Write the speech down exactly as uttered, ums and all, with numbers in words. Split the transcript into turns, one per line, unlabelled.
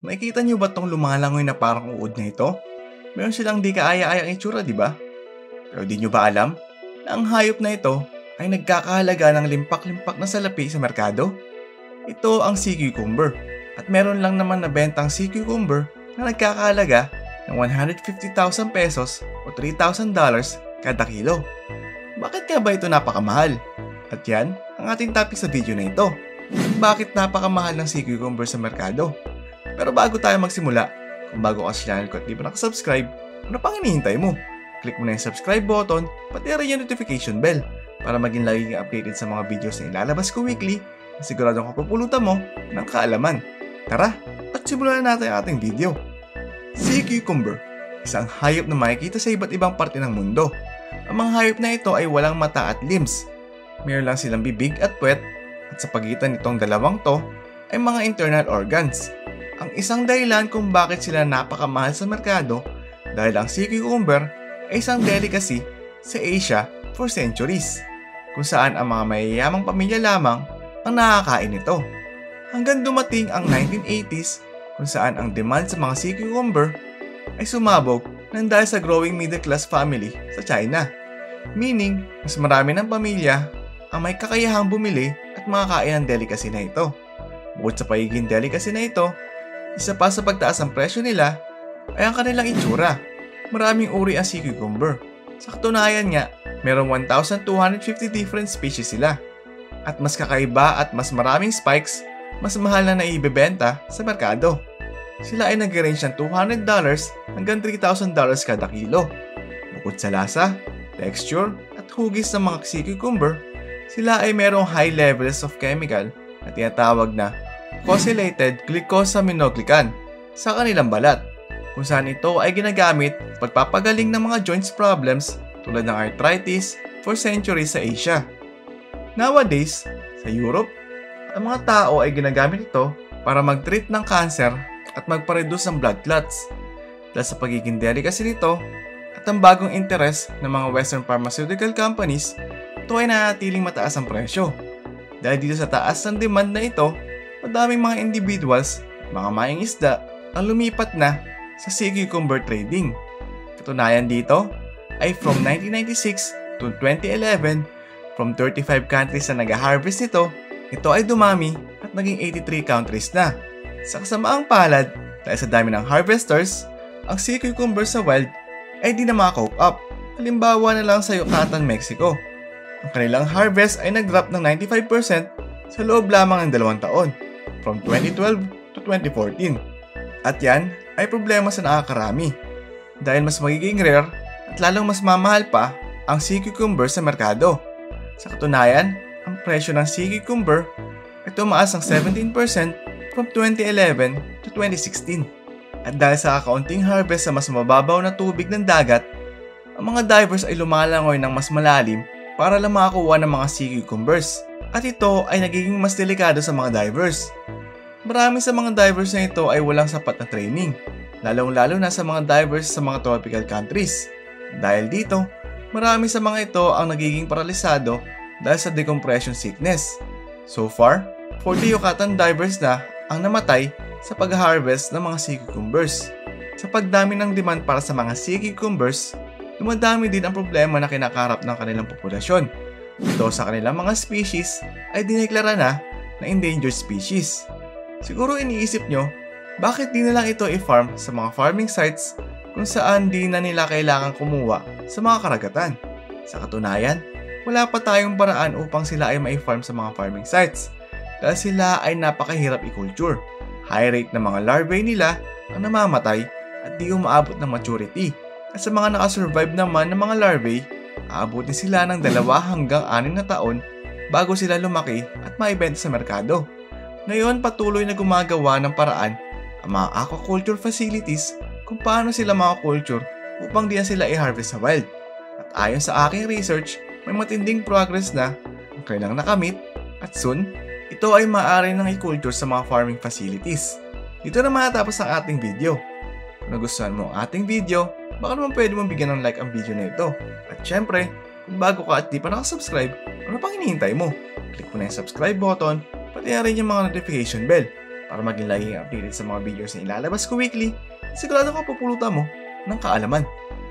Nakikita niyo ba tong lumalangoy na parang uod na ito? Meron silang di kaaya-ayang itsura, di ba? Pero di nyo ba alam na ang hayop na ito ay nagkakahalaga ng limpak-limpak na salapi sa merkado? Ito ang sea cucumber at meron lang naman na bentang sea cucumber na nagkakahalaga ng one hundred fifty thousand pesos o three thousand dollars kada kilo. Bakit nga ba ito napakamahal? At yan ang ating topic sa video na ito. Bakit napakamahal ng sea cucumber sa merkado? Pero bago tayo magsimula, kung bago ka sa channel ko at di pa nakasubscribe, ano pang hinihintay mo? Click mo na yung subscribe button, pati rin yung notification bell para maging lagi kang updated sa mga videos na ilalabas ko weekly na siguradong kapupulutan mo ng kaalaman. Tara, at simulan na natin ang ating video. Sea cucumber, isang hayop na makikita sa iba't ibang parte ng mundo. Ang mga hayop na ito ay walang mata at limbs. Meron lang silang bibig at puwet at sa pagitan nitong dalawang to ay mga internal organs. Ang isang dahilan kung bakit sila napakamahal sa merkado dahil ang sea cucumber ay isang delicacy sa Asia for centuries, kung saan ang mga mayayamang pamilya lamang ang nakakain nito. Hanggang dumating ang nineteen eighties kung saan ang demand sa mga sea cucumber ay sumabog nang dahil sa growing middle class family sa China. Meaning, mas marami ng pamilya ang may kakayahang bumili at makakain ng delicacy na ito. Bukod sa pagiging delicacy na ito, isa pa sa pagtaas ng presyo nila ay ang kanilang itsura. Maraming uri ang sea cucumber. Sa katunayan nga, merong one thousand two hundred fifty different species sila. At mas kakaiba at mas maraming spikes, mas mahal na naibebenta sa merkado. Sila ay nag-range ng two hundred dollars hanggang three thousand dollars kada kilo. Bukod sa lasa, texture at hugis ng mga sea cucumber, sila ay merong high levels of chemical na tinatawag na glycosylated glycosaminoglycan sa kanilang balat, kung saan ito ay ginagamit pagpapagaling ng mga joints problems tulad ng arthritis for centuries sa Asia. Nowadays, sa Europe, ang mga tao ay ginagamit ito para mag-treat ng cancer at magpa-reduce ng blood clots. Dahil sa pagiging delicacy nito at ang bagong interes ng mga Western pharmaceutical companies, ito ay nanatiling mataas ang presyo. Dahil dito sa taas ng demand na ito, madaming mga individuals, mga maing isda, ang lumipat na sa sea cucumber trading. Katunayan dito ay from nineteen ninety-six to twenty eleven, from thirty-five countries na nag-harvest nito, ito ay dumami at naging eighty-three countries na. Sa kasamaang palad, dahil sa dami ng harvesters, ang sea cucumber sa wild ay di na maka-cope up. Halimbawa na lang sa Yucatan, Mexico. Ang kanilang harvest ay nag-drop ng ninety-five percent sa loob lamang ng dalawang taon, from twenty twelve to twenty fourteen. At yan ay problema sa nakakarami dahil mas magiging rare at lalong mas mamahal pa ang sea cucumber sa merkado. Sa katunayan, ang presyo ng sea cucumber ay tumaas ng seventeen percent from twenty eleven to twenty sixteen. At dahil sa kakaunting harvest sa mas mababaw na tubig ng dagat, ang mga divers ay lumalangoy ng mas malalim para lang makakuha ng mga sea cucumbers. At ito ay nagiging mas delikado sa mga divers. Marami sa mga divers na ito ay walang sapat na training, lalong-lalo na sa mga divers sa mga tropical countries. Dahil dito, marami sa mga ito ang nagiging paralisado dahil sa decompression sickness. So far, forty Yucatan divers na ang namatay sa pag-harvest ng mga sea cucumbers. Sa pagdami ng demand para sa mga sea cucumbers, dumadami din ang problema na kinakarap ng kanilang populasyon. Ito sa kanilang mga species ay dineklara na na endangered species. Siguro iniisip nyo, bakit di na lang ito i-farm sa mga farming sites kung saan di na nila kailangan kumuha sa mga karagatan? Sa katunayan, wala pa tayong paraan upang sila ay ma-farm sa mga farming sites dahil sila ay napakahirap i-culture. High rate ng mga larvae nila ang namamatay at di umaabot ng maturity. At sa mga nakasurvive naman ng mga larvae, aabutin sila ng dalawa hanggang anim na taon bago sila lumaki at maibenta sa merkado. Ngayon, patuloy na gumagawa ng paraan ang mga aquaculture facilities kung paano sila makakulture upang di na sila i-harvest sa wild. At ayon sa aking research, may matinding progress na ang kailang nakamit at soon, ito ay maaari nang i-culture sa mga farming facilities. Dito na matatapos ang ating video. Kung nagustuhan mo ang ating video, baka naman pwede mong bigyan ng like ang video na ito. At syempre, kung bago ka at di pa nakasubscribe, ano pang hinihintay mo? Click mo na yung subscribe button, pati na rin yung mga notification bell Para maging laging updated sa mga videos na ilalabas ko weekly, sigurado ka pupulutan mo ng kaalaman.